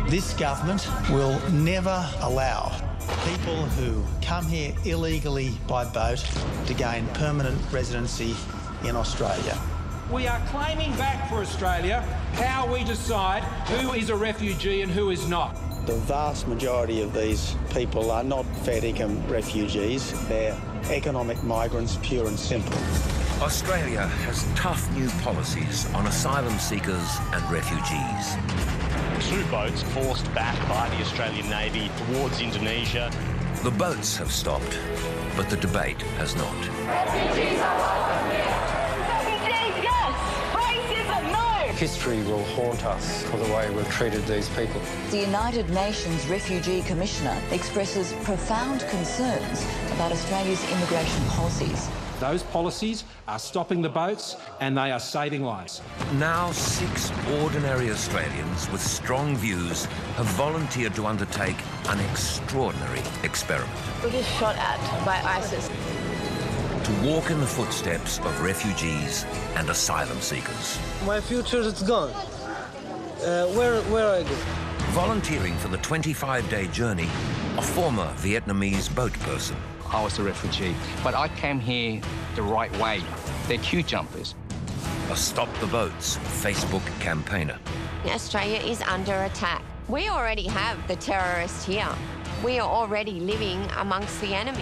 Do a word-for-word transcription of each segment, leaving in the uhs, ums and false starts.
This government will never allow people who come here illegally by boat to gain permanent residency in Australia. We are claiming back for Australia how we decide who is a refugee and who is not. The vast majority of these people are not fair income refugees. They're economic migrants, pure and simple. Australia has tough new policies on asylum seekers and refugees. Two boats forced back by the Australian Navy towards Indonesia. The boats have stopped, but the debate has not. Refugees are welcome here. Refugees, yes. Racism, no. History will haunt us for the way we've treated these people. The United Nations Refugee Commissioner expresses profound concerns about Australia's immigration policies. Those policies are stopping the boats and they are saving lives. Now six ordinary Australians with strong views have volunteered to undertake an extraordinary experiment. We're just shot at by ISIS. To walk in the footsteps of refugees and asylum seekers. My future is gone. Uh, where, where I go? Volunteering for the twenty-five day journey, a former Vietnamese boat person. I was a refugee, but I came here the right way. They're queue jumpers. A Stop the Boats Facebook campaigner. Australia is under attack. We already have the terrorists here. We are already living amongst the enemy.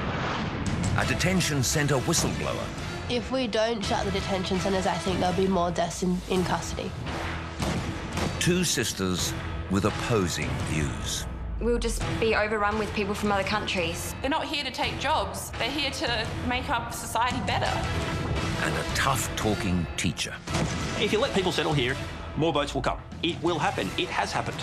A detention centre whistleblower. If we don't shut the detention centres, I think there'll be more deaths in, in custody. Two sisters with opposing views. We'll just be overrun with people from other countries. They're not here to take jobs. They're here to make our society better. And a tough-talking teacher. If you let people settle here, more boats will come. It will happen. It has happened.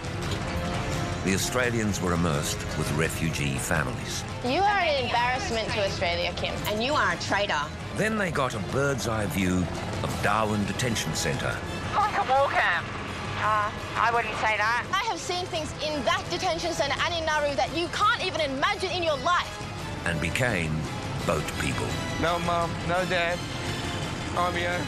The Australians were immersed with refugee families. You are an embarrassment to Australia, Kim, and you are a traitor. Then they got a bird's-eye view of Darwin Detention Centre. Like a war camp. Uh, I wouldn't say that. I have seen things in that detention centre and in Nauru that you can't even imagine in your life. And became boat people. No mum, no dad. I'm here.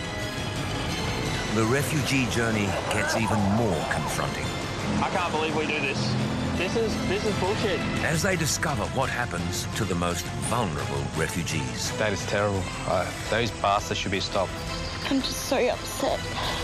The refugee journey gets even more confronting. I can't believe we do this. This is, this is bullshit. As they discover what happens to the most vulnerable refugees. That is terrible. Uh, those bastards should be stopped. I'm just so upset.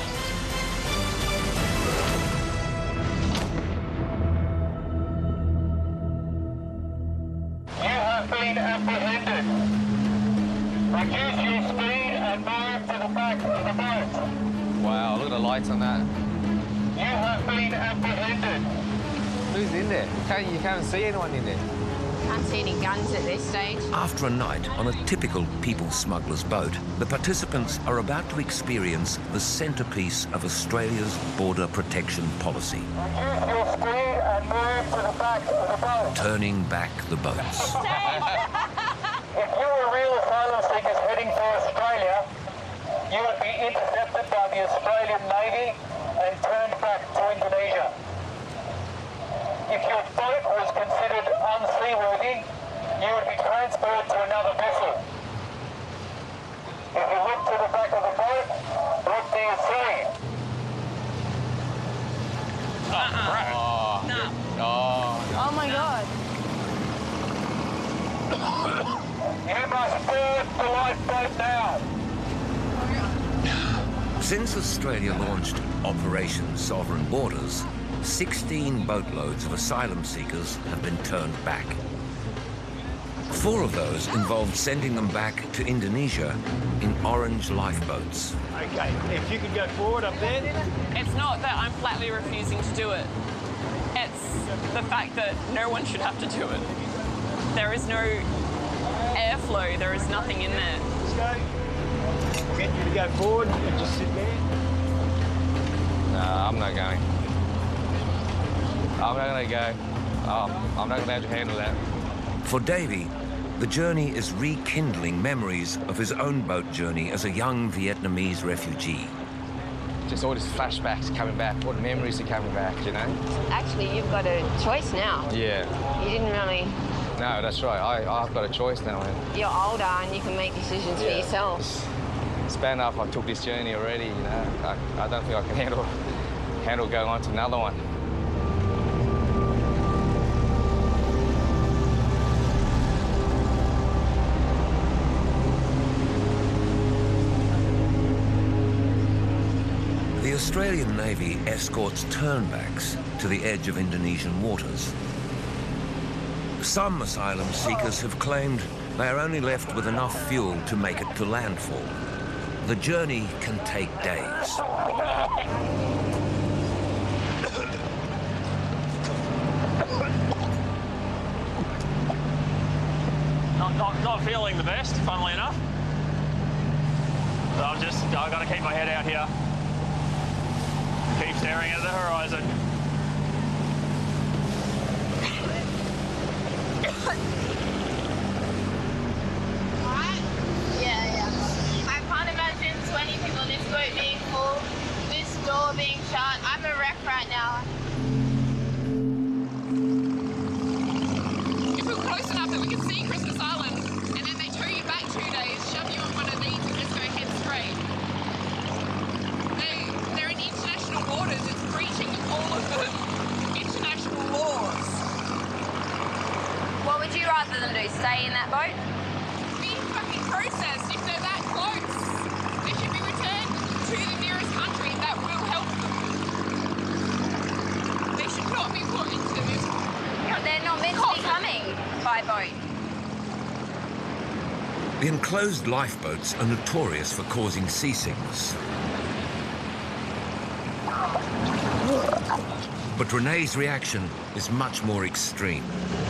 Been apprehended. Reduce your speed and move to the back of the boat. Wow, look at the lights on that. You have been apprehended. Who's in there? You can't, you can't see anyone in there. Can't see any guns at this stage. After a night on a typical people smuggler's boat, the participants are about to experience the centrepiece of Australia's border protection policy. Reduce your speed and move to the back of the boat. Turning back the boats. If you were real asylum seekers heading for Australia, you would be intercepted by the Australian Navy and turned back to Indonesia. If your boat was considered unseaworthy, you would be transferred to another vessel. If you look to the back of the boat, what do you see? Uh-uh. Oh. No. Oh. Oh my God. You must board the lifeboat now. Since Australia launched Operation Sovereign Borders, sixteen boatloads of asylum seekers have been turned back. Four of those involved sending them back to Indonesia in orange lifeboats. Okay, if you could go forward up there. It's not that I'm flatly refusing to do it. It's the fact that no one should have to do it. There is no airflow, there is nothing in there. Let's go. We'll get you to go forward and just sit there. No, I'm not going. I'm not going to go. Oh, I'm not going to have to handle that. For Davey, the journey is rekindling memories of his own boat journey as a young Vietnamese refugee. Just all these flashbacks coming back, all the memories are coming back, you know? Actually, you've got a choice now. Yeah. You didn't really... No, that's right. I, I've got a choice now. You're older and you can make decisions yeah. for yourself. It's, it's bad enough I took this journey already, you know. I, I don't think I can handle, handle going on to another one. The Australian Navy escorts turnbacks to the edge of Indonesian waters. Some asylum seekers have claimed they are only left with enough fuel to make it to landfall. The journey can take days. Not, not, not feeling the best, funnily enough. So I've just, I've got to keep my head out here. Keep staring at the horizon. Alright? Yeah, yeah. I can't imagine twenty people in this boat being full, this door being shut. I'm a wreck right now. If we're close enough that we can see Christmas Island, and then they tow you back two days, shove you on one of these, and just go head straight. They, they're in international waters. It's breaching all of the international laws. What would you rather them do? Stay in that boat? Be fucking processed. If they're that close, they should be returned to the nearest country that will help them. They should not be put into this. They're not meant to be coming by boat. The enclosed lifeboats are notorious for causing seasickness. But Renee's reaction is much more extreme.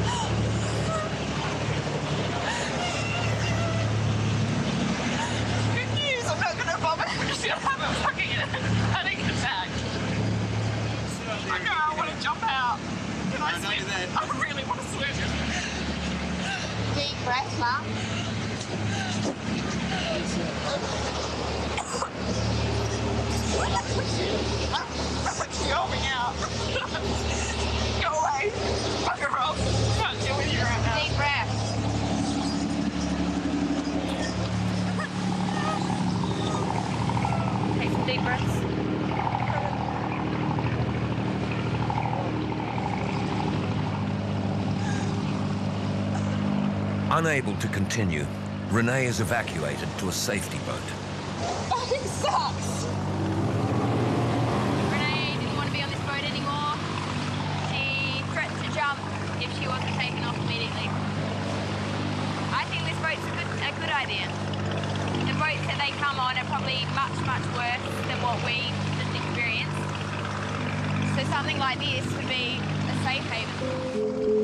Good news, I'm not gonna vomit. I'm just gonna have a fucking panic attack. I know, I want to jump out. Can I swim? I really want to swim. Deep breath, Mum. I'm going out. Go away. Fucker off. Can't deal with you right now. Deep breath. Take some deep breaths. Unable to continue, Renee is evacuated to a safety boat. Fucking sucks. Renee didn't want to be on this boat anymore. She threatened to jump if she wasn't taken off immediately. I think this boat's a good, a good idea. The boats that they come on are probably much, much worse than what we just experienced. So something like this would be a safe haven.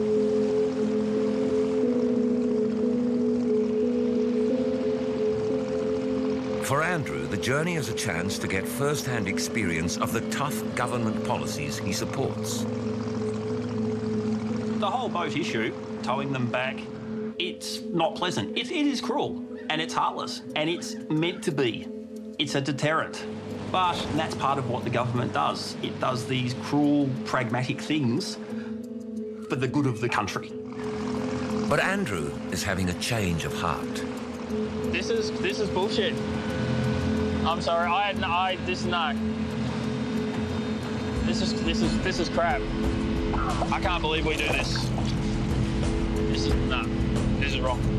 For Andrew, the journey is a chance to get first-hand experience of the tough government policies he supports. The whole boat issue, towing them back, it's not pleasant. It, it is cruel, and it's heartless, and it's meant to be. It's a deterrent. But that's part of what the government does. It does these cruel, pragmatic things for the good of the country. But Andrew is having a change of heart. This is this is bullshit. I'm sorry. I I this no. This is this is this is crap. I can't believe we do this. This is no. This is wrong.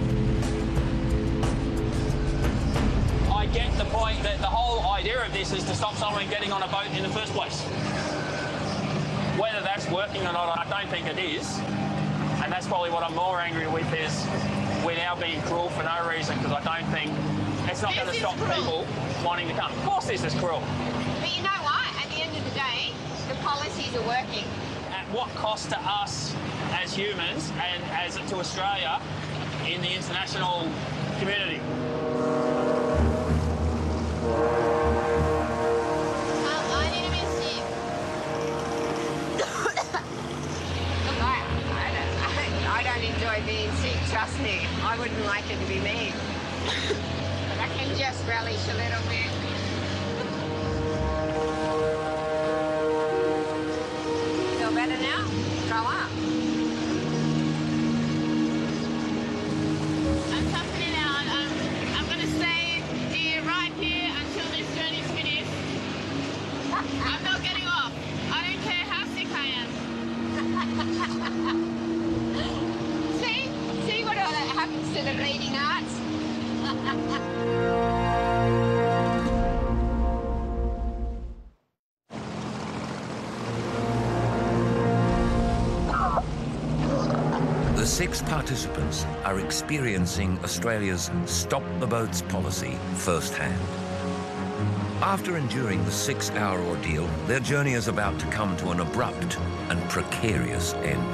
I get the point that the whole idea of this is to stop someone getting on a boat in the first place. Whether that's working or not, I don't think it is. And that's probably what I'm more angry with is we're now being cruel for no reason, because I don't think it's not going to stop people wanting to come. Of course this is cruel. But you know what? At the end of the day, the policies are working. At what cost to us as humans and as to Australia in the international community? Um, I need to be sick. Look, I, I, don't, I, I don't enjoy being sick, trust me. I wouldn't like it to be me. But I can just relish a little bit. Feel better now? Throw up. I'm toughing it out. Um, I'm going to stay here, right here, until this journey's finished. I'm not getting off. I don't care how sick I am. See? See what all that happens to the bleeding hearts? six participants are experiencing Australia's Stop the Boats policy firsthand. After enduring the six-hour ordeal, their journey is about to come to an abrupt and precarious end.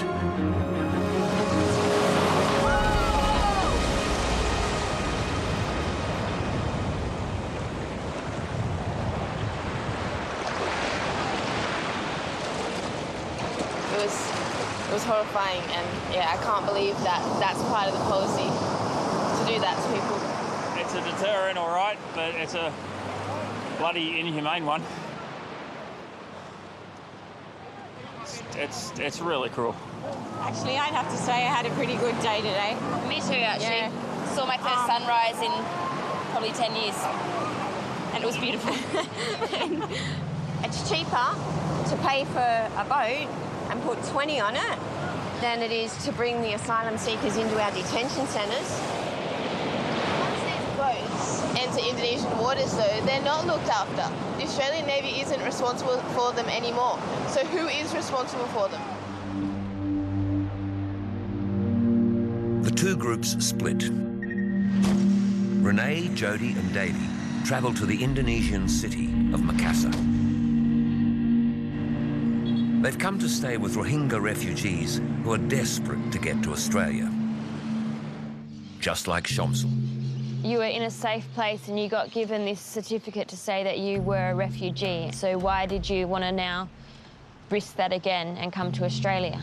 It was, it was horrifying, and yeah, I can't believe that that's part of the policy, to do that to people. It's a deterrent, all right, but it's a bloody inhumane one. It's, it's, it's really cruel. Actually, I'd have to say I had a pretty good day today. Me too, actually. Yeah. Saw my first Um, sunrise in probably ten years. And it was beautiful. It's cheaper to pay for a boat and put twenty on it than it is to bring the asylum seekers into our detention centres. Once these boats enter Indonesian waters, though, they're not looked after. The Australian Navy isn't responsible for them anymore. So who is responsible for them? The two groups split. Renee, Jody and Davey travel to the Indonesian city of Makassar. They've come to stay with Rohingya refugees who are desperate to get to Australia. Just like Shamsul. You were in a safe place and you got given this certificate to say that you were a refugee. So why did you want to now risk that again and come to Australia?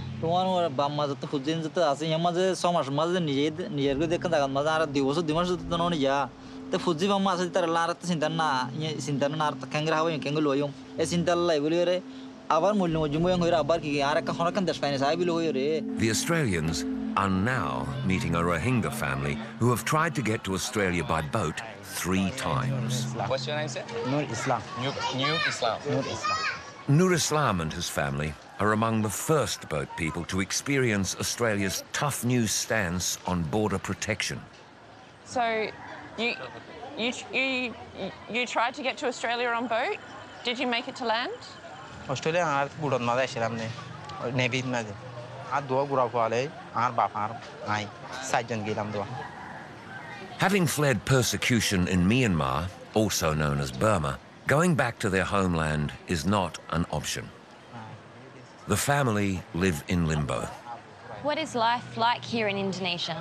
The Australians are now meeting a Rohingya family who have tried to get to Australia by boat three times. What's your name, sir? Nur Islam. New, new Islam. Nur Islam. Nur Islam and his family are among the first boat people to experience Australia's tough new stance on border protection. So, you, you, you, you tried to get to Australia on boat? Did you make it to land? Australia are good on Mother Shiram, Navy Mother. I do a Gurafale, our Bafar, I, Sajan Gilamdo. Having fled persecution in Myanmar, also known as Burma, going back to their homeland is not an option. The family live in limbo. What is life like here in Indonesia?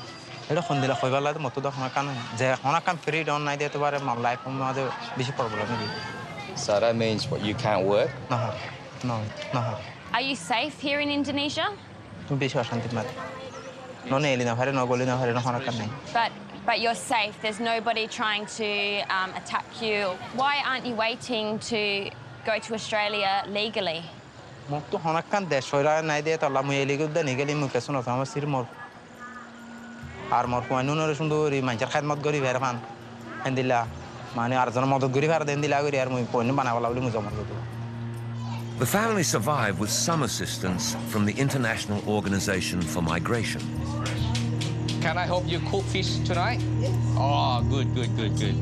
So that means what, you can't work? No, no, no. Are you safe here in Indonesia? But, but you're safe. There's nobody trying to um, attack you. Why aren't you waiting to go to Australia legally? The family survived with some assistance from the International Organization for Migration. Can I help you cook fish tonight? Oh, good, good, good, good.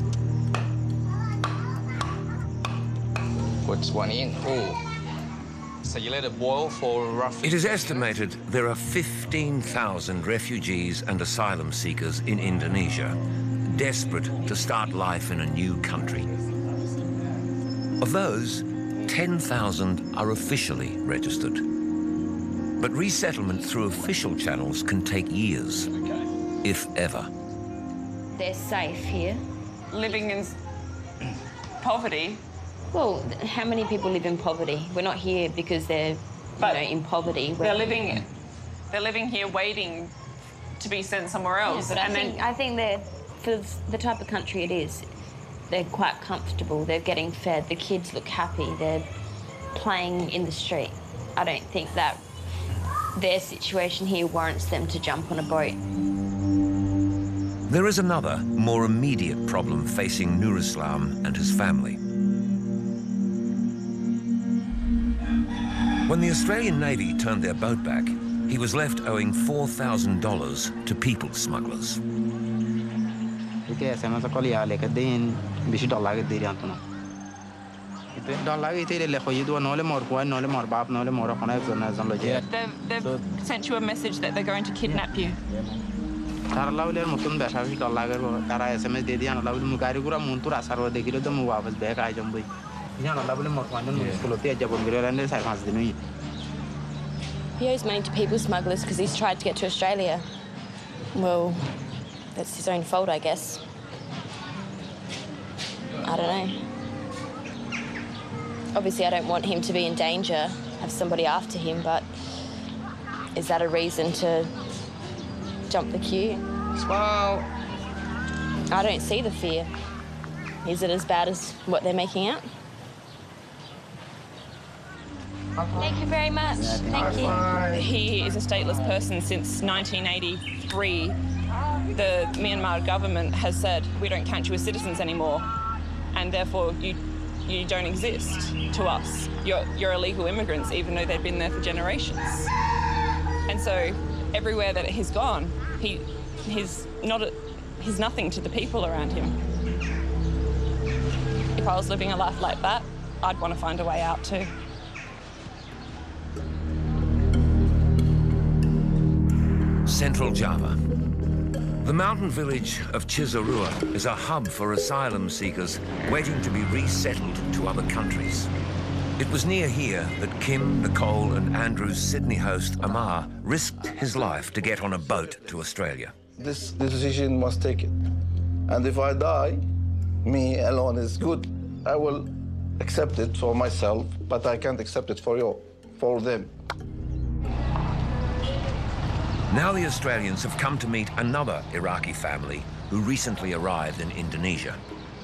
Puts one in. Oh. So you let it boil for roughly... It is estimated there are fifteen thousand refugees and asylum seekers in Indonesia, desperate to start life in a new country. Of those, ten thousand are officially registered. But resettlement through official channels can take years, if ever. They're safe here. Living in poverty. Well, how many people live in poverty? We're not here because they're you know, in poverty. We're They're living, they're living here waiting to be sent somewhere else. Yeah, but and I then think, I think they're, for the type of country it is, they're quite comfortable. They're getting fed. The kids look happy. They're playing in the street. I don't think that their situation here warrants them to jump on a boat. There is another, more immediate problem facing Nur Islam and his family. When the Australian Navy turned their boat back, he was left owing four thousand dollars to people smugglers. They've, they've sent you a message that they're going to kidnap you. He owes money to people smugglers because he's tried to get to Australia. Well, that's his own fault, I guess. I don't know. Obviously, I don't want him to be in danger, have somebody after him, but is that a reason to jump the queue? Well, I don't see the fear. Is it as bad as what they're making out? Thank you very much. Thank you. He is a stateless person since nineteen eighty-three. The Myanmar government has said, we don't count you as citizens anymore, and therefore you you don't exist to us. You're, you're illegal immigrants, even though they've been there for generations. And so everywhere that he's gone, he he's not a, he's nothing to the people around him. If I was living a life like that, I'd want to find a way out too. Central Java. The mountain village of Cisarua is a hub for asylum seekers waiting to be resettled to other countries. It was near here that Kim, Nicole and Andrew's Sydney host Amar risked his life to get on a boat to Australia. This decision must take it. And if I die, me alone is good. I will accept it for myself, but I can't accept it for you, for them. Now the Australians have come to meet another Iraqi family who recently arrived in Indonesia.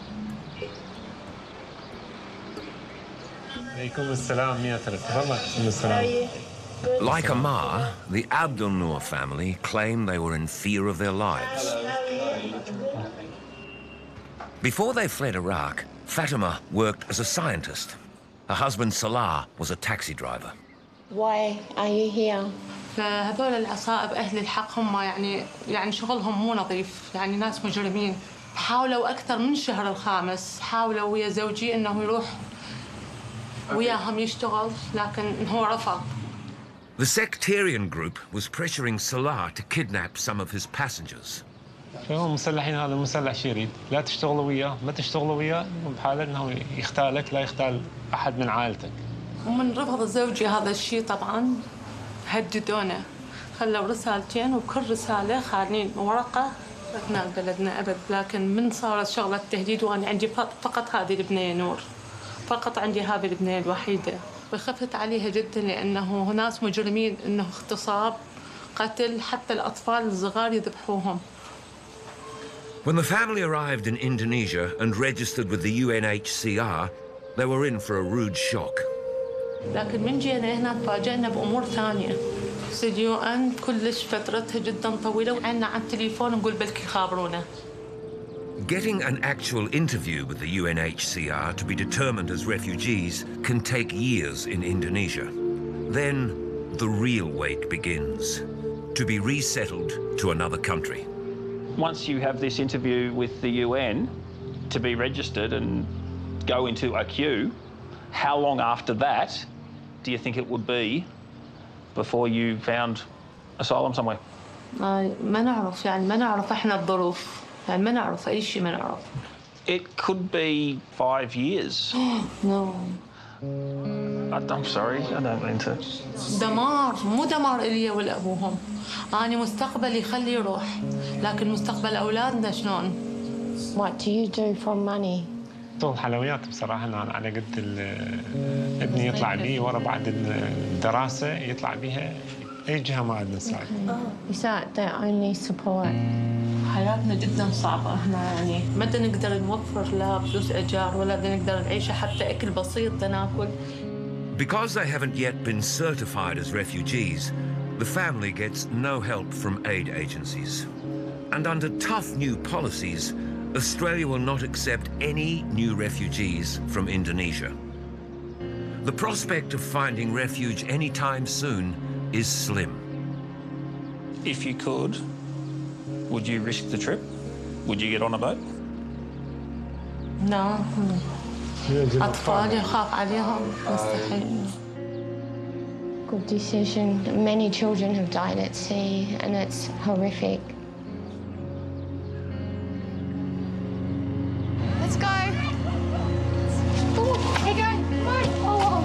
Like Amar, the Abdul Noor family claim they were in fear of their lives. Before they fled Iraq, Fatima worked as a scientist. Her husband Salah was a taxi driver. Why are you here? فهذول العصائب أهل الحق هم يعني يعني شغلهم مو نظيف يعني ناس مجرمين حاولوا أكثر من الشهر الخامس حاولوا ويا زوجي إنه يروح وياهم يشتغل لكن هو رفض. The sectarian group was pressuring Salah to kidnap some of his passengers. هم مسلحين هذا مسلح شو يريد لا تشتغلوا وياه ما تشتغلوا وياه بحاله إنه يختالك لا يختال أحد من عائلتك. ومن رفض زوجي هذا الشيء طبعاً هددونا خلوا رسالتين وكل رسالة خالين ورقة ما بلدنا أبد لكن من صارت شغلة التهديد وأنا عندي فقط هذه البنية نور فقط عندي هذه البنية الوحيدة وخفت عليها جدا لأنه ناس مجرمين إنه اغتصاب قتل حتى الأطفال الصغار يذبحوهم. When the family arrived in Indonesia and registered with the U N H C R, they were in for a rude shock. لكن من جينا هنا تفاجئنا بأمور ثانية. اليو إن كلش فترتها جدا طويلة وعنا على التليفون نقول بلكي خابرونا. Getting an actual interview with the U N H C R to be determined as refugees can take years in Indonesia. Then the real wait begins, to be resettled to another country. Once you have this interview with the U N to be registered and go into a queue, how long after that do you think it would be before you found asylum somewhere? ما نعرف يعني ما نعرف احنا الظروف يعني ما نعرف اي شيء ما نعرف. It could be five years. No. I'm sorry, I don't mean to. دمار مو دمار إلي ولا أبوهم. أنا مستقبلي خلي يروح لكن مستقبل أولادنا شلون؟ What do you do for money? طول حلويات بصراحة أنا على قد ابني يطلع بيه ورا بعد الدراسة يطلع بيها أي جهة ما عندنا نساعد. Is that their only support? حياتنا جدا صعبة هنا يعني ما نقدر نوفر لا فلوس إيجار ولا نقدر نعيش حتى أكل بسيط ناكل. Because they haven't yet been certified as refugees, the family gets no help from aid agencies. And under tough new policies, Australia will not accept any new refugees from Indonesia. The prospect of finding refuge anytime soon is slim. If you could, would you risk the trip? Would you get on a boat? No. أطفالي أخاف عليهم مستحيل. Good decision. Many children have died at sea, and it's horrific. Let's go. Oh, hey, go. Oh,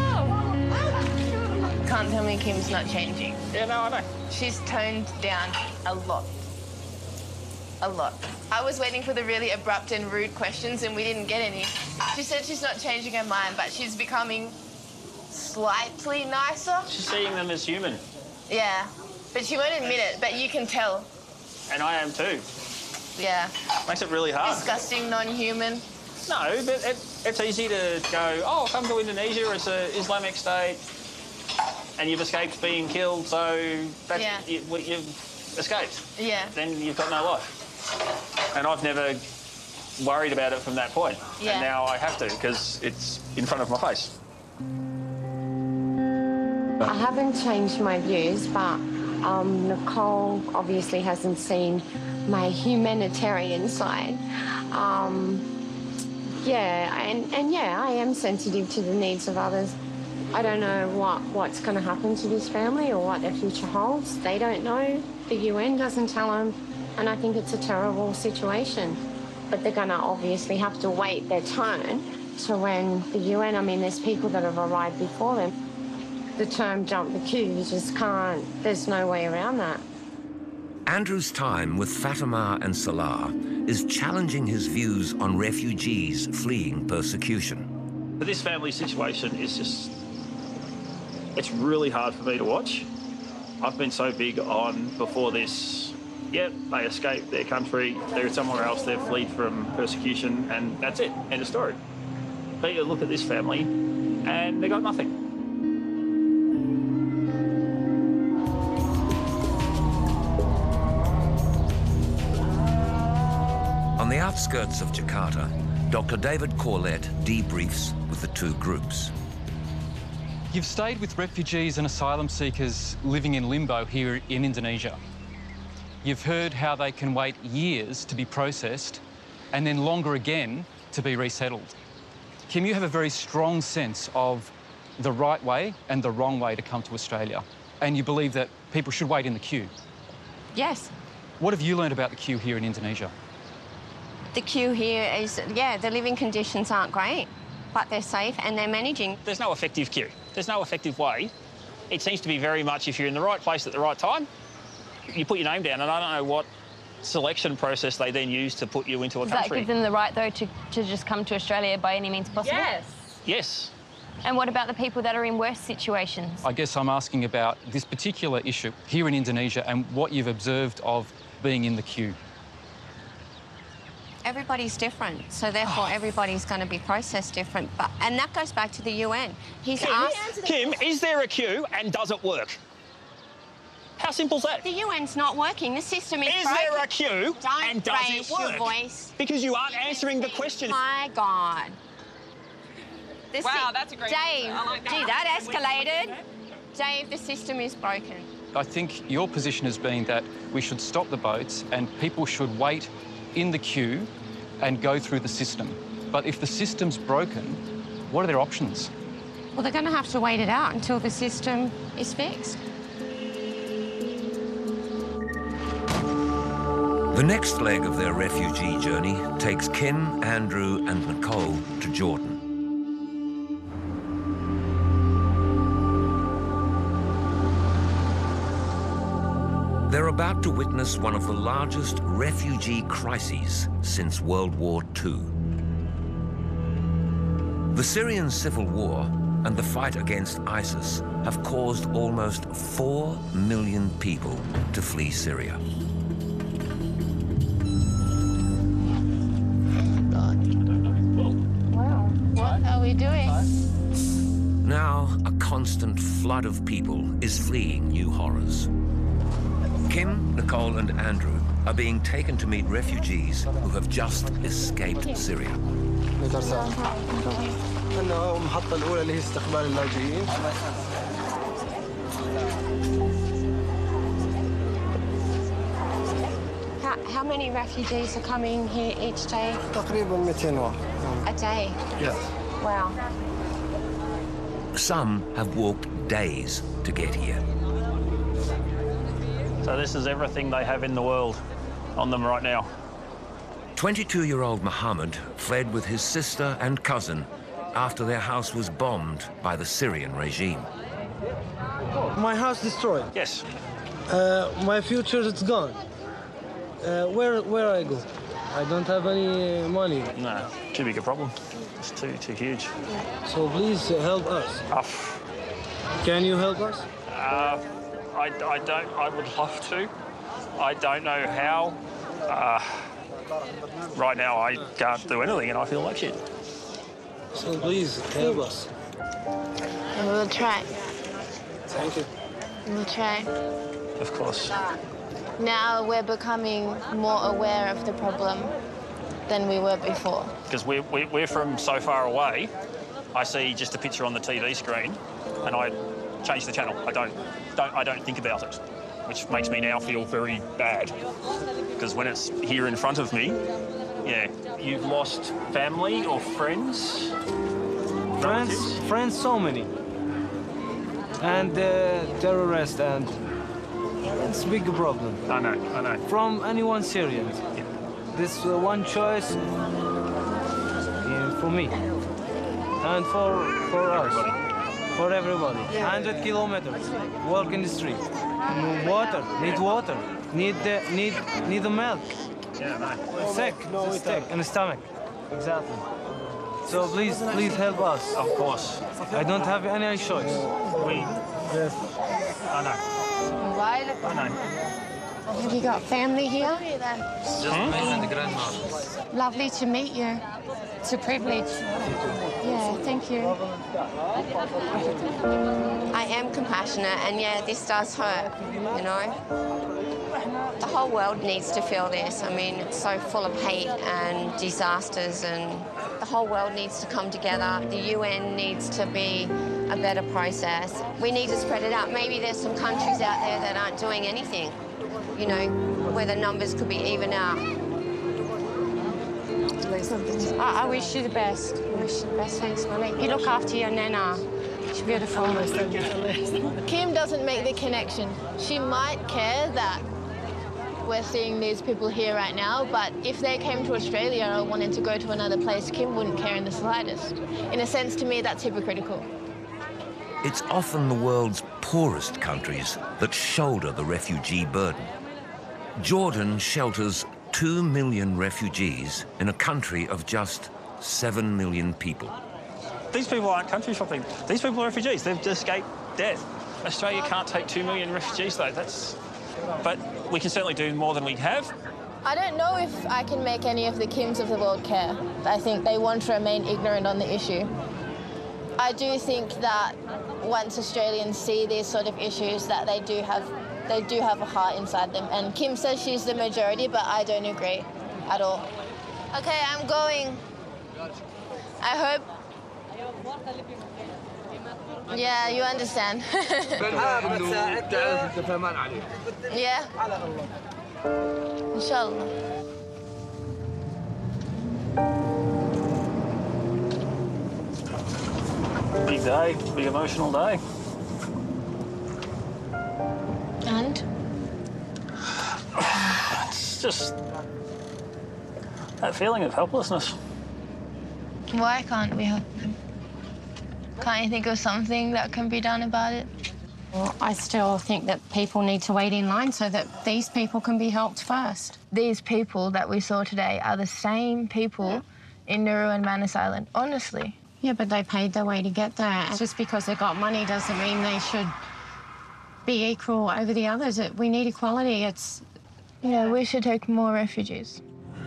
whoa. Can't tell me Kim's not changing. Yeah, no, I know. She's toned down a lot. A lot. I was waiting for the really abrupt and rude questions, and we didn't get any. She said she's not changing her mind, but she's becoming slightly nicer. She's seeing them as human. Yeah, but she won't admit it, but you can tell. And I am too. Yeah. Makes it really hard. Disgusting, non-human. No, but it, it's easy to go, oh, come to Indonesia, it's an Islamic state, and you've escaped being killed, so that's, Yeah. you, well, you've escaped. Yeah. Then you've got no life. And I've never worried about it from that point. Yeah. And now I have to, because it's in front of my face. I haven't changed my views, but um, Nicole obviously hasn't seen my humanitarian side. Um, yeah, and, and yeah, I am sensitive to the needs of others. I don't know what, what's going to happen to this family or what their future holds. They don't know. The U N doesn't tell them. And I think it's a terrible situation. But they're going to obviously have to wait their turn to when the U N, I mean, there's people that have arrived before them. The term jump the queue, you just can't, there's no way around that. Andrew's time with Fatima and Salah is challenging his views on refugees fleeing persecution. But this family situation is just, it's really hard for me to watch. I've been so big on before this, yep, they escaped their country, they're somewhere else, they've fled from persecution, and that's it, end of story. But you look at this family, and they got nothing. On the outskirts of Jakarta, Doctor David Corlett debriefs with the two groups. You've stayed with refugees and asylum seekers living in limbo here in Indonesia. You've heard how they can wait years to be processed and then longer again to be resettled. Kim, you have a very strong sense of the right way and the wrong way to come to Australia, and you believe that people should wait in the queue. Yes. What have you learned about the queue here in Indonesia? The queue here is, yeah, the living conditions aren't great, but they're safe and they're managing. There's no effective queue. There's no effective way. It seems to be very much if you're in the right place at the right time, you put your name down, and I don't know what selection process they then use to put you into a Does country. that give them the right, though, to, to just come to Australia by any means possible? Yes. Yes. And what about the people that are in worse situations? I guess I'm asking about this particular issue here in Indonesia and what you've observed of being in the queue. Everybody's different, so therefore everybody's going to be processed different. But and that goes back to the U N. He's Kim, asked. Kim, is there a queue and does it work? How simple's that? The U N's not working. The system is Is broken. there a queue Don't and does raise it work? your voice. Because you aren't answering the question. My God. The Wow, si- that's a great Dave, answer. I like that. gee, that escalated. Dave, the system is broken. I think your position has been that we should stop the boats and people should wait in the queue and go through the system. But if the system's broken, what are their options? Well, they're going to have to wait it out until the system is fixed. The next leg of their refugee journey takes Kim, Andrew and Nicole to Jordan. They're about to witness one of the largest refugee crises since World War Two. The Syrian civil war and the fight against ISIS have caused almost four million people to flee Syria. Wow. What are we doing? Now, a constant flood of people is fleeing new horrors. Kim, Nicole and Andrew are being taken to meet refugees who have just escaped Syria. المحطة الأولى اللي هي استقبال اللاجئين. How How, how many refugees are coming here each day? تقريبا مئتين واحد. A day? Yes. Wow. Some have walked days to get here. So this is everything they have in the world on them right now. twenty-two-year-old Mohammed fled with his sister and cousin after their house was bombed by the Syrian regime. My house destroyed. Yes. Uh, my future is gone. Uh, where where I go? I don't have any money. No, too big a problem. It's too too huge. So please help us. Uh, Can you help us? uh, I, I don't. I would love to. I don't know how. Uh, right now, I can't do anything, and I feel like shit. So please help us. And we'll try. Thank you. We'll try. Of course. Now we're becoming more aware of the problem than we were before. Because we're, we, we're from so far away, I see just a picture on the T V screen, and I change the channel. I don't, don't, I don't think about it, which makes me now feel very bad. Because when it's here in front of me, yeah, you've lost family or friends? Friends, relatives? friends, so many. And uh, terrorists, and it's a big problem. I know, I know. From anyone Syrian. Yeah. This uh, one choice uh, for me and for for us, for everybody. one hundred kilometers, walk in the street. Water, need water, need the need need the milk. Yeah, no. Sick, sick in the stomach. Exactly. So please, please help us. Of course. I don't have any choice. We. Yes. I know. I know. Have you got family here? Just me and the grandma. Lovely to meet you. It's a privilege. Yeah, thank you. I am compassionate, and yeah, this does hurt, you know? The whole world needs to feel this. I mean, it's so full of hate and disasters, and the whole world needs to come together. The U N needs to be a better process. We need to spread it out. Maybe there's some countries out there that aren't doing anything, you know, where the numbers could be even out. I, I wish you the best. I wish you the best. Thanks, Malik. You look after your nana. She's beautiful. Kim doesn't make the connection. She might care that we're seeing these people here right now, but if they came to Australia or wanted to go to another place, Kim wouldn't care in the slightest. In a sense, to me, that's hypocritical. It's often the world's poorest countries that shoulder the refugee burden. Jordan shelters two million refugees in a country of just seven million people. These people aren't country shopping. These people are refugees. They've escaped death. Australia can't take two million refugees, though. That's... But we can certainly do more than we have. I don't know if I can make any of the Kims of the world care. I think they want to remain ignorant on the issue. I do think that once Australians see these sort of issues, that they do have they do have a heart inside them. And Kim says she's the majority, but I don't agree at all. Okay, I'm going. I hope. Yeah, you understand. Yeah. Inshallah. Big day, big emotional day. And? It's just that feeling of helplessness. Why can't we help them? Can't you think of something that can be done about it? Well, I still think that people need to wait in line so that these people can be helped first. These people that we saw today are the same people in Nauru and Manus Island, honestly. Yeah, but they paid their way to get there. Just because they got money doesn't mean they should be equal over the others. We need equality. It's... Yeah, we should take more refugees.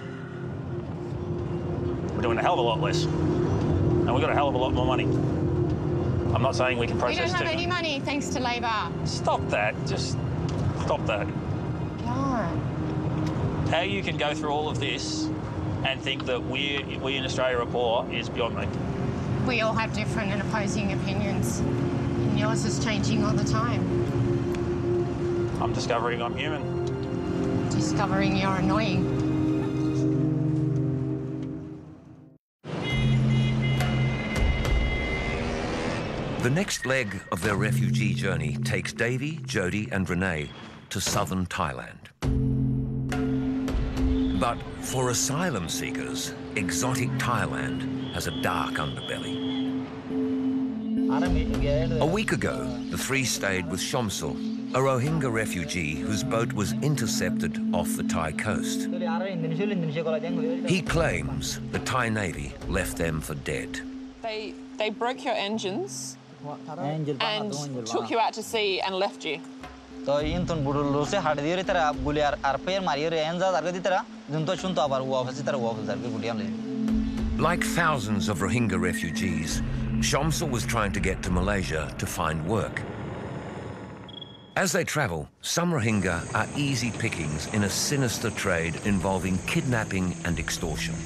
We're doing a hell of a lot less. And we've got a hell of a lot more money. I'm not saying we can process... We don't have two... any money, thanks to Labor. Stop that. Just stop that. God. How you can go through all of this and think that we, we in Australia are poor is beyond me. We all have different and opposing opinions. And yours is changing all the time. I'm discovering I'm human. Do you discovering you're annoying. The next leg of their refugee journey takes Davy, Jody and Renee to southern Thailand. But for asylum seekers, exotic Thailand has a dark underbelly. A week ago, the three stayed with Shomsul, a Rohingya refugee whose boat was intercepted off the Thai coast. He claims the Thai Navy left them for dead. They, they broke your engines and took you out to sea and left you. Like thousands of Rohingya refugees, Shomsul was trying to get to Malaysia to find work. As they travel, some Rohingya are easy pickings in a sinister trade involving kidnapping and extortion.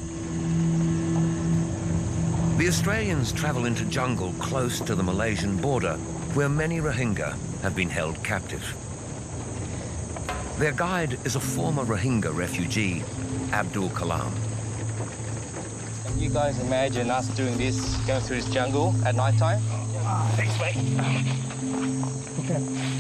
The Australians travel into jungle close to the Malaysian border, where many Rohingya have been held captive. Their guide is a former Rohingya refugee, Abdul Kalam. Can you guys imagine us doing this, going through this jungle at night time? Ah, thanks, mate. Okay.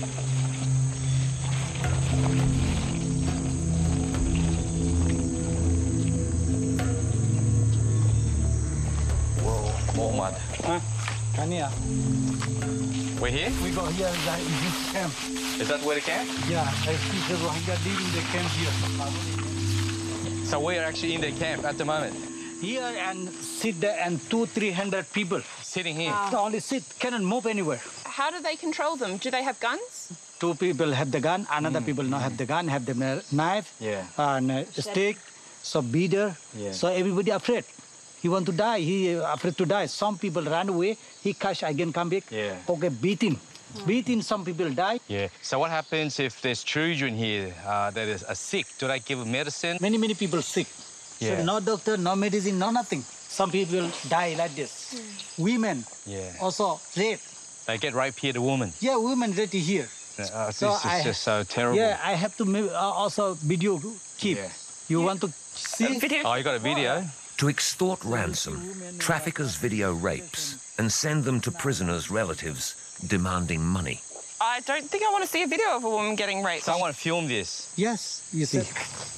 Whoa, more mud. Huh? Kania. We're here? We go here in this camp. Is that where the camp? Yeah, I see the Rohingya leaving the camp here. So we are actually in the camp at the moment? Here and sit there and two, three hundred people. Sitting here? Wow. They only sit, cannot move anywhere. How do they control them? Do they have guns? Two people have the gun, another Mm. people not have the gun, have the knife Yeah. and a stick, so beater. Yeah. So everybody afraid. He want to die, he afraid to die. Some people ran away, he catch again, come back. Yeah. Okay, beating. Beating, some people die. Yeah. So what happens if there's children here uh, that is, are sick? Do they give them medicine? Many, many people sick. Yeah. So no doctor, no medicine, no nothing. Some people die like this. Women Yeah. also rape. They get raped here, the woman. Yeah, women ready here. Uh, So this is I- just so terrible. Yeah, I have to make, uh, also video keep. Yeah. You want to see? Oh, you got a video? To extort ransom, traffickers video rapes and send them to prisoners' relatives demanding money. I don't think I want to see a video of a woman getting raped. Someone film this. Yes, you see.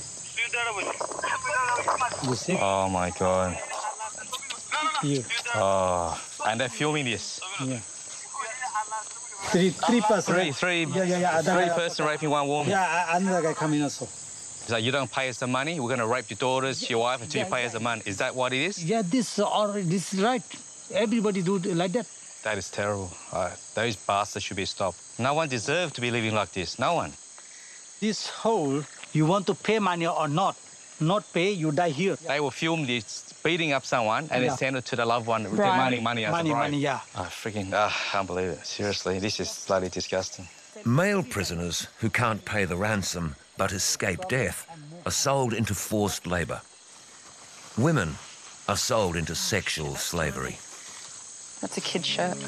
You see? Oh my God. Here. Oh, and they're filming this. Yeah. Three, three person. Three, three, Yeah, yeah, yeah. three Other- person raping one woman. Yeah, another guy coming also. So you don't pay us the money, we're going to rape your daughters, your wife until you pay us the money. Is that what it is? Yeah, this or this is right. Everybody do it like that. That is terrible. Uh, those bastards should be stopped. No one deserves to be living like this. No one. This hole, you want to pay money or not? Not pay, you die here. They will film this beating up someone and Yeah. then send it to the loved one with Right. their money, money as Money, a bribe. money, yeah. I freaking, ah, can't believe it. Seriously, this is bloody disgusting. Male prisoners who can't pay the ransom but escape death are sold into forced labour. Women are sold into sexual slavery. That's a kid's shirt.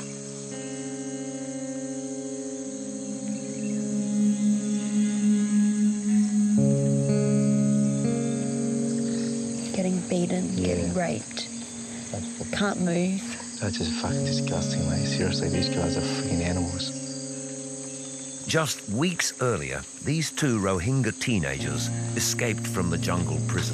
Getting beaten, getting raped, can't move. That's just fucking disgusting, mate. Seriously, these guys are freaking animals. Just weeks earlier, these two Rohingya teenagers escaped from the jungle prison.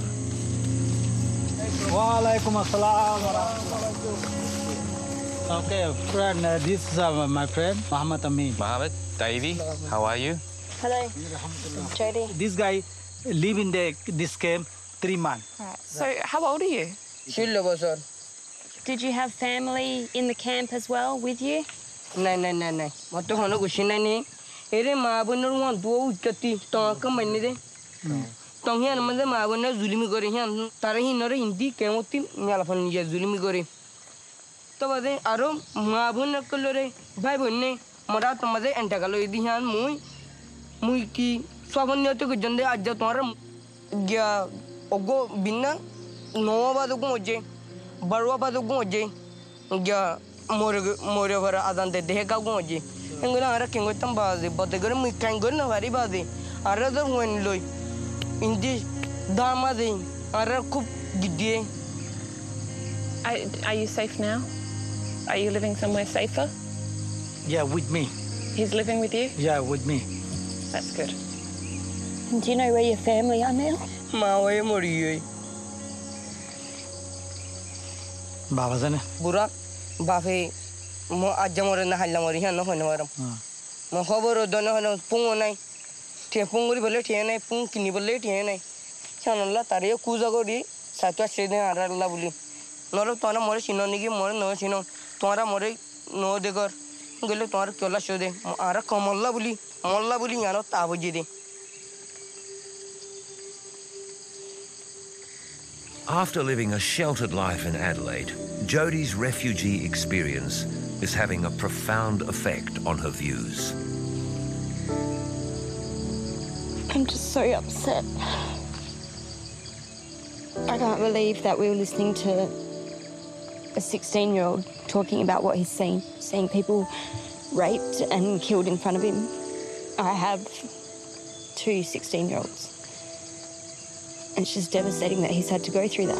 Walaikum assalam wa rahmatullah. Okay, friend, uh, this is uh, my friend, Muhammad Amin. Mohammed, Davey, how are you? Hello, Jody. This guy live in the, this camp three months. Right. So how old are you? Did you have family in the camp as well with you? No, no, no, no. What the hell is it? Ere ma bunur wan duo utkati to ka manne de. Tong hian mande ma bunna zulimi gore hian tare hin nore hindi kemoti nyala fan ye zulimi gore. To bade aro ma bunna kolore bhai bunne mara to made enta galo idi hian mui mui ki swabanya to jande ajja tora gya ogo binna no ba do goje barwa ba do goje gya more more vara adante dehka goje engula ara kingo tambaze bote gore mui kangor na vari bade ara da when loy Indi damade ara kup gidye. Are, are you safe now? Are you living somewhere safer? Yeah, with me. He's living with you? Yeah, with me. That's good. Do you know where your family are now? Mawe moriye. Baba zane. Burak, bafe mo ajamore na halla mori han no hono waram. Mo khoboro dono hono pungo nai. Te punguri bole te nai pung kini bole te nai. Chanalla tare kuza gori satwa sede aralla buli. Noro tona more sinoni ki more no sino. Tora more no degar. Gele tora kyola shode. Ara kamalla buli. Molla buli yano tabuji de. After living a sheltered life in Adelaide, Jodie's refugee experience is having a profound effect on her views. I'm just so upset. I can't believe that we were listening to a sixteen-year-old talking about what he's seen, seeing people raped and killed in front of him. I have two sixteen-year-olds. And it's just devastating that he's had to go through that.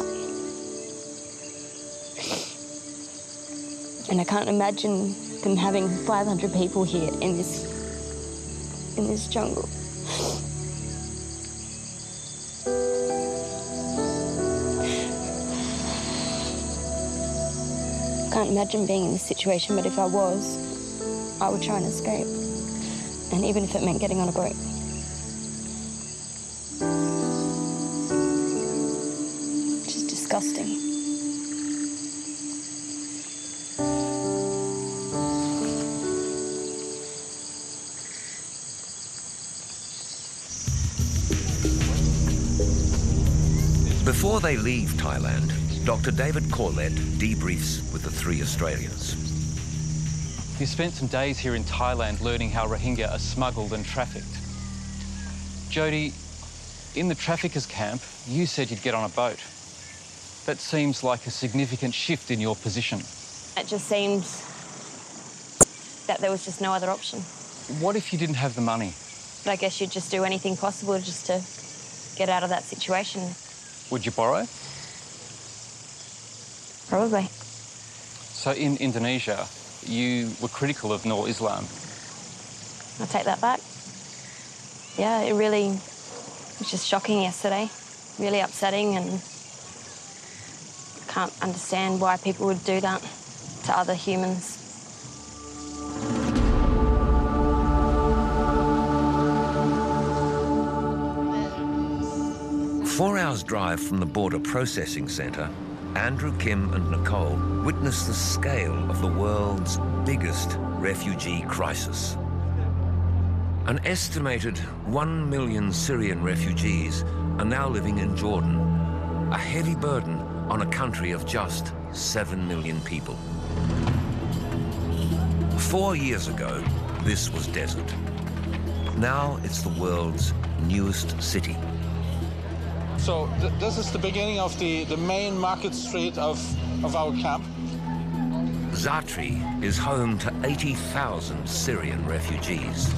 And I can't imagine them having five hundred people here in this, in this jungle. Can't imagine being in this situation, but if I was, I would try and escape. And even if it meant getting on a boat. Disgusting. Before they leave Thailand, Doctor David Corlett debriefs with the three Australians. You spent some days here in Thailand learning how Rohingya are smuggled and trafficked. Jodie, in the traffickers' camp, you said you'd get on a boat. That seems like a significant shift in your position. It just seems that there was just no other option. What if you didn't have the money? But I guess you'd just do anything possible just to get out of that situation. Would you borrow? Probably. So in Indonesia, you were critical of Nur Islam. I'll take that back. Yeah, it really was just shocking yesterday. Really upsetting, and can't understand why people would do that to other humans. Four hours drive from the border processing centre, Andrew, Kim and Nicole witnessed the scale of the world's biggest refugee crisis. An estimated one million Syrian refugees are now living in Jordan, a heavy burden on a country of just seven million people. Four years ago, this was desert. Now it's the world's newest city. So th this is the beginning of the, the main market street of, of our camp. Zatri is home to eighty thousand Syrian refugees.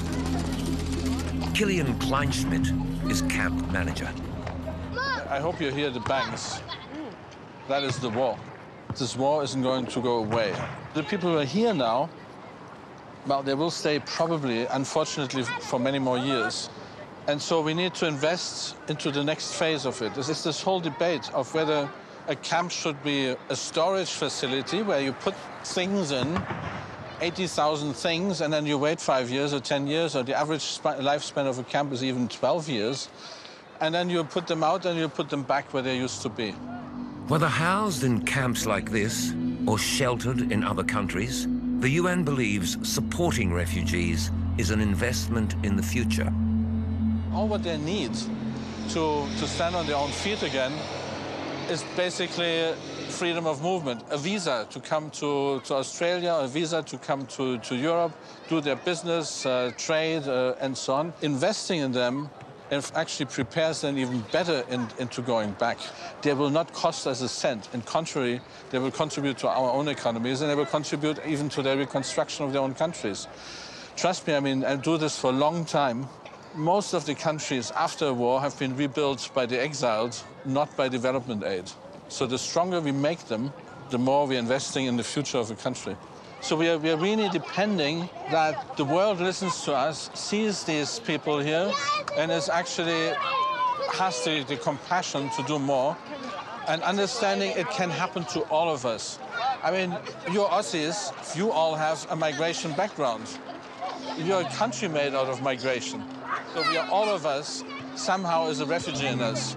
Kilian Kleinschmidt is camp manager. I hope you hear the bangs. That is the war. This war isn't going to go away. The people who are here now, well, they will stay probably, unfortunately, for many more years. And so we need to invest into the next phase of it. This is this whole debate of whether a camp should be a storage facility where you put things in, eighty thousand things, and then you wait five years or ten years, or the average lifespan of a camp is even twelve years. And then you put them out and you put them back where they used to be. Whether housed in camps like this or sheltered in other countries, the U N believes supporting refugees is an investment in the future. All what they need to, to stand on their own feet again is basically freedom of movement, a visa to come to, to Australia, a visa to come to, to Europe, do their business, uh, trade, uh, and so on. Investing in them actually prepares them even better in, into going back. They will not cost us a cent. In contrary, they will contribute to our own economies, and they will contribute even to the reconstruction of their own countries. Trust me, I mean, I do this for a long time. most of the countries after a war have been rebuilt by the exiled, not by development aid. So the stronger we make them, the more we're investing in the future of a country. So we are, we are really depending that the world listens to us, sees these people here, and is actually has the, the compassion to do more, and understanding it can happen to all of us. I mean, you're Aussies, you all have a migration background. You're a country made out of migration. So we are, all of us, somehow is a refugee in us.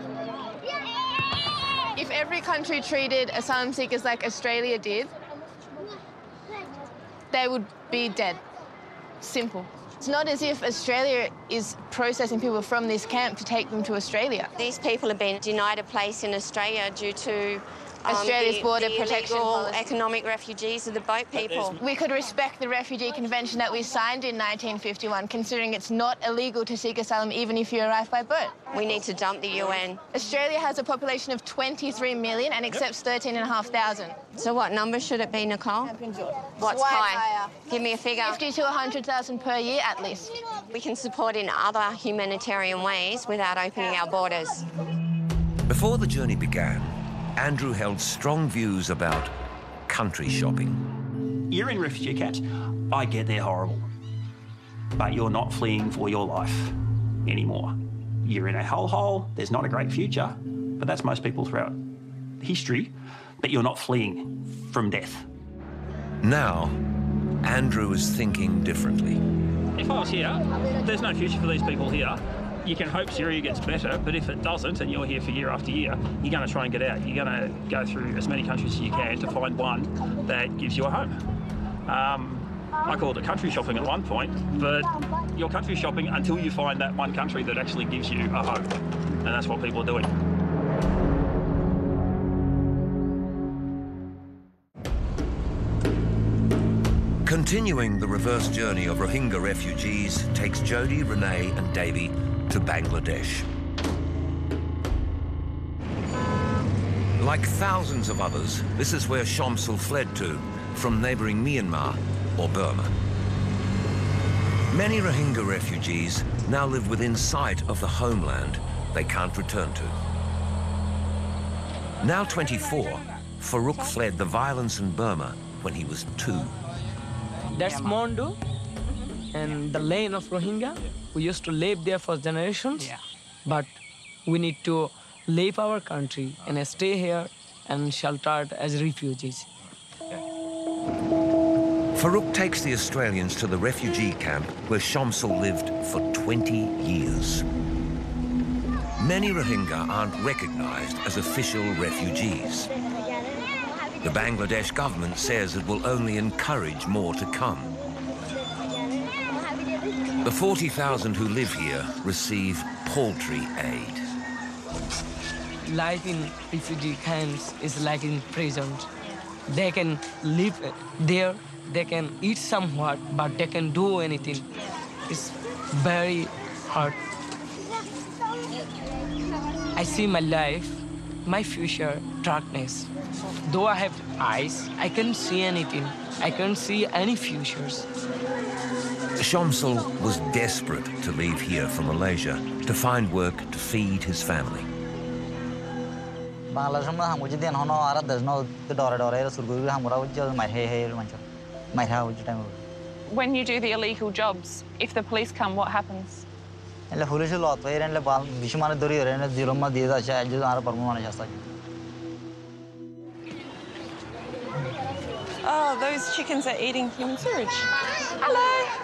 If every country treated asylum seekers like Australia did, they would be dead. Simple. It's not as if Australia is processing people from this camp to take them to Australia. These people have been denied a place in Australia due to um, Australia's the, border the protection illegal policy. economic refugees of the boat people. We could respect the Refugee Convention that we signed in nineteen fifty-one, considering it's not illegal to seek asylum even if you arrive by boat. We need to dump the U N. Australia has a population of twenty-three million and accepts thirteen and a half thousand. So what number should it be, Nicole? What's Way high? higher. Give me a figure. fifty to one hundred thousand per year at least. We can support in other humanitarian ways without opening our borders. Before the journey began, Andrew held strong views about country shopping. You're in refugee camps. I get they're horrible. But you're not fleeing for your life anymore. You're in a hellhole. There's not a great future. But that's most people throughout history. But you're not fleeing from death. Now, Andrew is thinking differently. If I was here, there's no future for these people here. You can hope Syria gets better, but if it doesn't, and you're here for year after year, you're going to try and get out. You're going to go through as many countries as you can to find one that gives you a home. Um, I called it country shopping at one point, but you're country shopping until you find that one country that actually gives you a home. And that's what people are doing. Continuing the reverse journey of Rohingya refugees takes Jody, Renee and Davey to Bangladesh. Like thousands of others, this is where Shamsul fled to, from neighboring Myanmar or Burma. Many Rohingya refugees now live within sight of the homeland they can't return to. Now twenty-four, Farouk fled the violence in Burma when he was two. That's Mondo and the lane of Rohingya. We used to live there for generations, yeah. But we need to leave our country and stay here and sheltered as refugees. Farouk takes the Australians to the refugee camp where Shamsul lived for twenty years. Many Rohingya aren't recognised as official refugees. The Bangladesh government says it will only encourage more to come. The forty thousand who live here receive paltry aid. Life in refugee camps is like in prisons. They can live there, they can eat somewhat, but they can do anything. It's very hard. I see my life, my future, darkness. Though I have eyes, I can't see anything. I can't see any futures. Shamsul was desperate to leave here for Malaysia to find work to feed his family. When you do the illegal jobs, if the police come, what happens? Oh, those chickens are eating human sewage. Hello.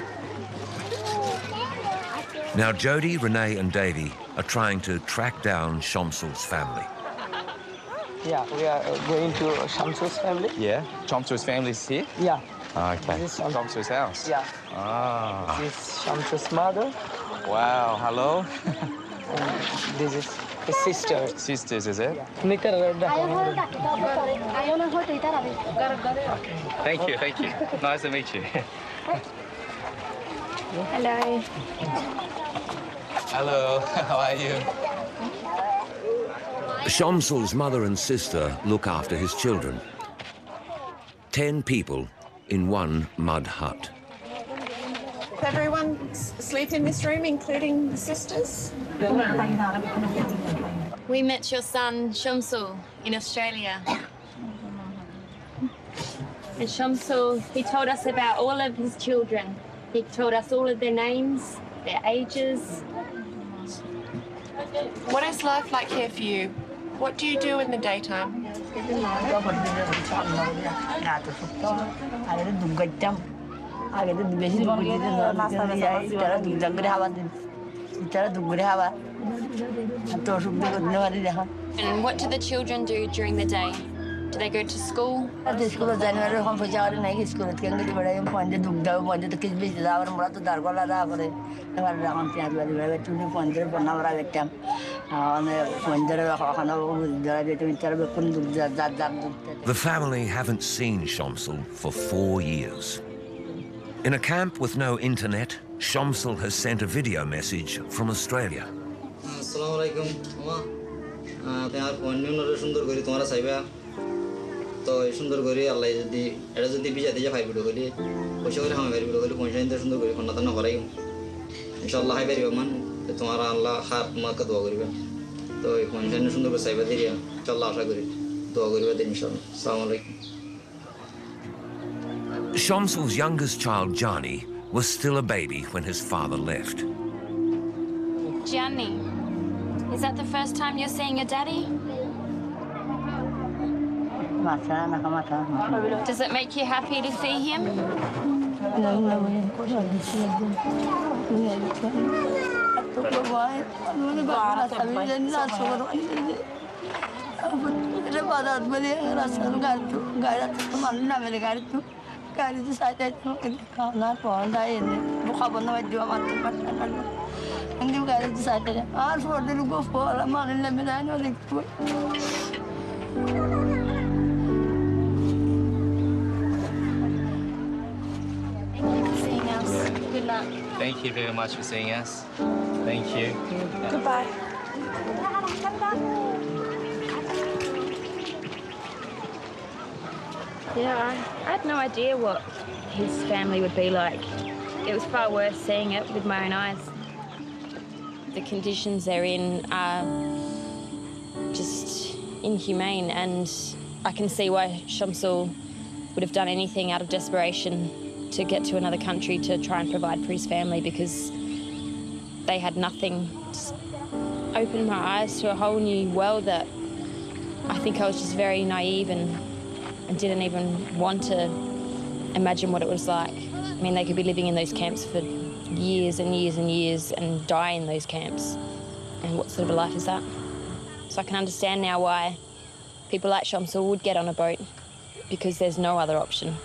Now Jody, Renee and Davey are trying to track down Shamsul's family. Yeah, we are going to Shamsul's family. Yeah, Shamsul's family is here? Yeah. Okay. This is Shamsul's house? Yeah. Ah. This is Shamsul's mother. Wow, hello. And this is his sister. Sisters, is it? Yeah. Okay. Thank you, thank you. Nice to meet you. Hello. Hello, how are you? Shamsul's mother and sister look after his children. Ten people in one mud hut. everyone s- sleep in this room, including the sisters? We met your son, Shamsul, in Australia. And Shamsul, he told us about all of his children. He told us all of their names, their ages. What is life like here for you? What do you do in the daytime? And what do the children do during the day? Do they go to school? The family haven't seen Shamsul for four years. In a camp with no internet, Shamsul has sent a video message from Australia. Assalamualaikum, Mama. Tengah phone ni nore sundar kori tumhara saiba. To sundar kori Allah jadi, ada jadi bija dia five video kori. Khushi kori hame video kori phone saya sundar kori phone nata na korai. Insyaallah hai video man. Tumhara Allah khat ma ka dua kori ba. To phone saya sundar kori saiba dia. Insyaallah asha kori. Dua kori ba insyaallah. Assalamualaikum. Shamsul's youngest child, Jani, was still a baby when his father left. Gianni, is that the first time you're seeing your daddy? Does it make you happy to see him? Hindi mo kaya sa atin. Ah, for the lugo po, alam mo, alam namin na ano, like po. Thank you for seeing us. Good luck. Thank you very much for seeing us. Thank you. Goodbye. Yeah, I, I had no idea what his family would be like. It was far worse seeing it with my own eyes. The conditions they're in are just inhumane, and I can see why Shamsul would have done anything out of desperation to get to another country to try and provide for his family, because they had nothing. Just opened my eyes to a whole new world that I think I was just very naive and, and didn't even want to imagine what it was like. I mean, they could be living in those camps for years and years and years and die in those camps. And what sort of a life is that? So I can understand now why people like Shamsul would get on a boat, because there's no other option.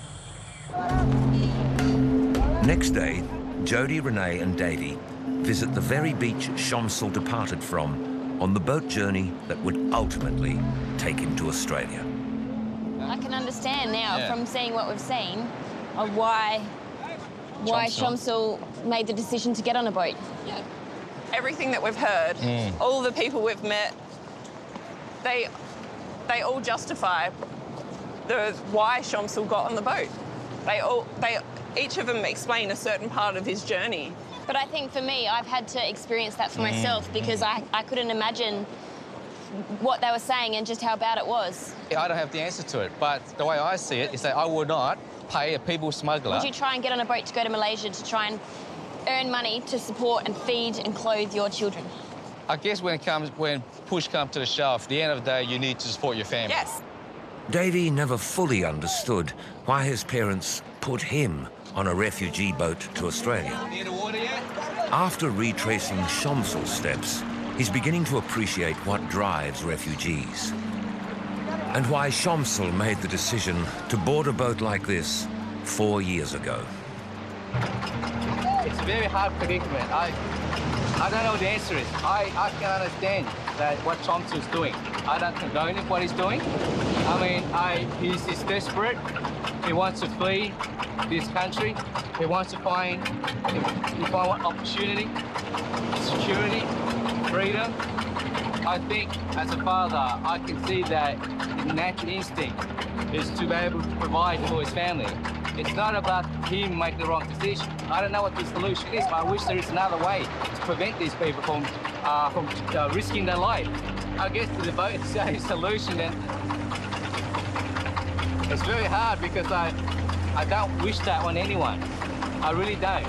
Next day, Jody, Renee and Davey visit the very beach Shamsul departed from on the boat journey that would ultimately take him to Australia. I can understand now Yeah. from seeing what we've seen of why why Shamsul. Shamsul made the decision to get on a boat. Yeah. Everything that we've heard, Mm. all the people we've met, they they all justify the why Shamsul got on the boat. They all they each of them explain a certain part of his journey. But I think for me, I've had to experience that for Mm. myself, because I, I couldn't imagine what they were saying and just how bad it was. I don't have the answer to it, but the way I see it is that I would not pay a people smuggler. Would you try and get on a boat to go to Malaysia to try and earn money to support and feed and clothe your children? I guess when it comes, when push comes to the shove, at the end of the day, you need to support your family. Yes. Davey never fully understood why his parents put him on a refugee boat to Australia. After retracing Shamsul's steps, he's beginning to appreciate what drives refugees and why Shamsul made the decision to board a boat like this four years ago. It's a very hard predicament. I, I don't know what the answer is. I, I can understand that what Shamsul's doing. I don't condone what he's doing. I mean, I, he's, he's desperate. He wants to flee this country. He wants to find, he find opportunity, security, freedom. I think as a father, I can see that his natural instinct is to be able to provide for his family. It's not about him making the wrong decision. I don't know what the solution is, but I wish there is another way to prevent these people from, uh, from uh, risking their life. I guess the boat is a solution, and it's very hard because I, I don't wish that on anyone. I really don't.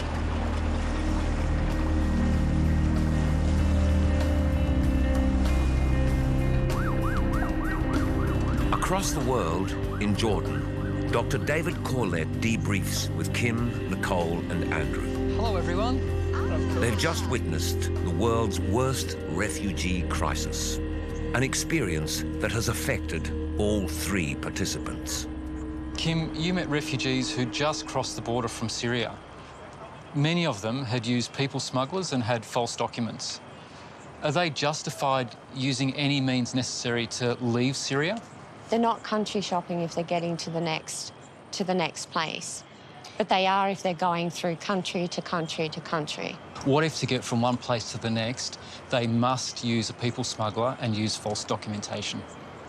Across the world, in Jordan, Doctor David Corlett debriefs with Kim, Nicole and Andrew. Hello, everyone. They've just witnessed the world's worst refugee crisis, an experience that has affected all three participants. Kim, you met refugees who just crossed the border from Syria. Many of them had used people smugglers and had false documents. Are they justified using any means necessary to leave Syria? They're not country shopping if they're getting to the next to the next place, but they are if they're going through country to country to country. What if to get from one place to the next, they must use a people smuggler and use false documentation?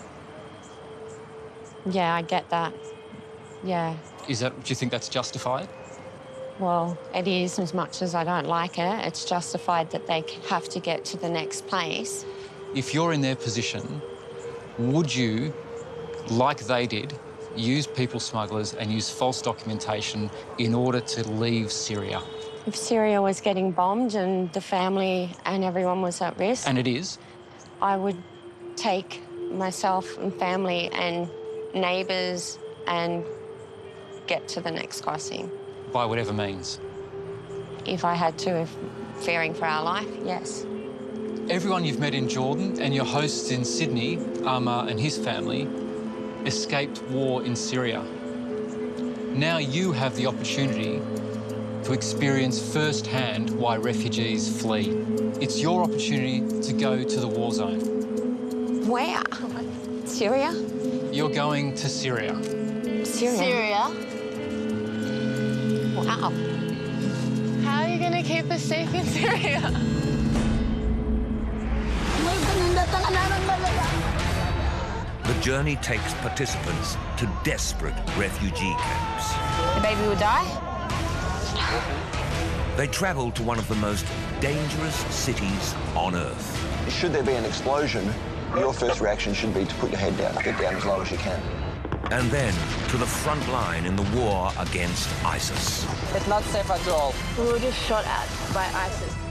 Yeah, I get that. Yeah. Is that, do you think that's justified? Well, it is, as much as I don't like it. It's justified that they have to get to the next place. If you're in their position, would you, like they did, use people smugglers and use false documentation in order to leave Syria? If Syria was getting bombed and the family and everyone was at risk... And it is? I would take myself and family and neighbours and get to the next crossing. By whatever means? If I had to, if fearing for our life, yes. Everyone you've met in Jordan and your hosts in Sydney, Amar and his family, escaped war in Syria. Now you have the opportunity to experience firsthand why refugees flee. It's your opportunity to go to the war zone. Where? Syria? You're going to Syria. Syria? Syria? Wow. How are you going to keep us safe in Syria? The journey takes participants to desperate refugee camps. The baby will die? They travel to one of the most dangerous cities on Earth. Should there be an explosion, your first reaction should be to put your head down, get down as low as you can. And then to the front line in the war against ISIS. It's not safe at all. We were just shot at by ISIS.